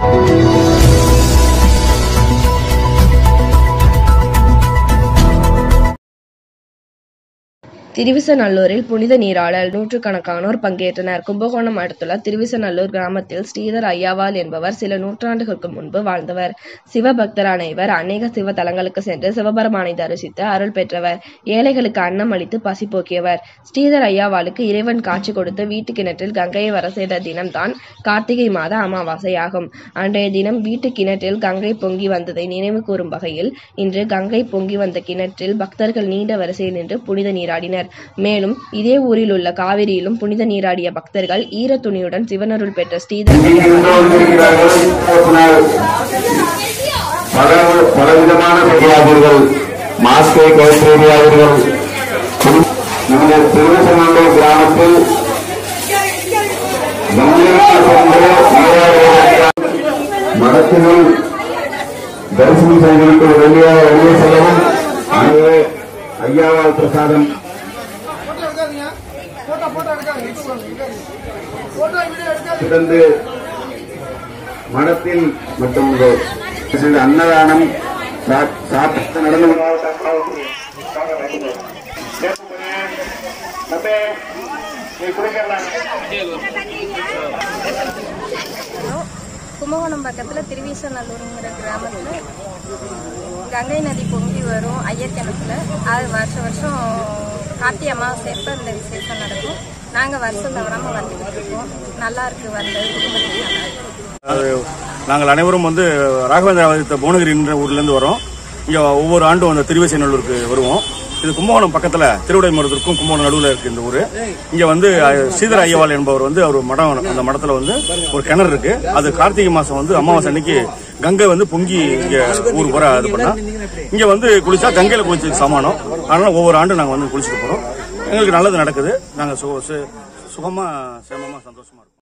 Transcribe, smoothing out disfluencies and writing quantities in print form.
திருவிசநல்லூரில் புனித நீராடல் நூற்றுக்கணக்கானோர் பங்கேற்றனர். கும்பகோணம் அடுத்துள்ள திருவிசநல்லூர் கிராமத்தில் ஸ்ரீதர் ஐயாவாள் என்பவர் சில நூற்றாண்டுகளுக்கு முன்பு வாழ்ந்தவர். சிவபக்தரான இவர் அநேக சிவ தலங்களுக்கு சென்று சிவபெருமானை தரிசித்து அருள் பெற்றவர். ஏழைகளுக்கு அன்னம் அளித்து பசி போக்கியவர். ஸ்ரீதர் ஐயாவாளுக்கு இறைவன் காட்சி கொடுத்து வீட்டு கிணற்றில் கங்கையை வர செய்த தினம்தான் கார்த்திகை மாத அமாவாசை ஆகும். அன்றைய தினம் வீட்டு கிணற்றில் கங்கை பொங்கி வந்ததை நினைவு கூறும் வகையில் இன்று கங்கை பொங்கி வந்த கிணற்றில் பக்தர்கள் நீண்ட வரிசையில் நின்று புனித நீராடினர். மேலும் இதே ஊரில் உள்ள காவிரியிலும் புனித நீராடிய பக்தர்கள் ஈர துணியுடன் சிவனருள் பெற்ற ஸ்ரீதர் பலவிதமான மாஸ்கை கைப்பற்றியார்கள். நமது திருவிசநல்லூர் கிராமத்தில் மடத்தினுள் தரிசனம் செய்திருக்கிற வெளியே செல்லவும் ஐயாவாள் பிரசாதம் தொடர்ந்து மடத்தில் மற்றும் அன்னதானம் சாப்பிட்டு நடந்து கும்பகோணம் பக்கத்தில் திருவிசநல்லூருங்கிற கிராமத்தில் கங்கை நதி பொங்கி வரும் ஐயர் கிணத்துல. அது வருஷம் கார்த்திகை அமாவாசைப்ப இந்த விசேஷம் நடக்கும். நாங்கள் வருஷம் தவறாமல் வந்துக்கிட்டு இருக்கோம். நல்லா இருக்கு வந்தது குடும்பத்துக்கு. நாங்கள் அனைவரும் ராகவேந்திர புவனகிரி என்ற ஊர்லேருந்து வரோம். இங்கே ஒவ்வொரு ஆண்டும் அந்த திருவிசநல்லூருக்கு வருவோம். இது கும்பகோணம் பக்கத்தில் திருவிடைமருதூருக்கும் கும்பகோணம் நடுவில் இருக்கு இந்த ஊர். இங்கே ஸ்ரீதர் ஐயாவாள் என்பவர் அவர் மடம், அந்த மடத்தில் ஒரு கிணறு இருக்கு. அது கார்த்திகை மாசம் அமாவாசை அன்னைக்கு கங்கை பொங்கி இங்க ஊருக்கு வர இது பண்ணா இங்க குளிச்சா கங்கையில குளிச்சு சமானம். அதனால ஒவ்வொரு ஆண்டும் நாங்க குளிச்சுட்டு போறோம். எங்களுக்கு நல்லது நடக்குது. நாங்க சுகமா சேமமா சந்தோஷமா இருக்கோம்.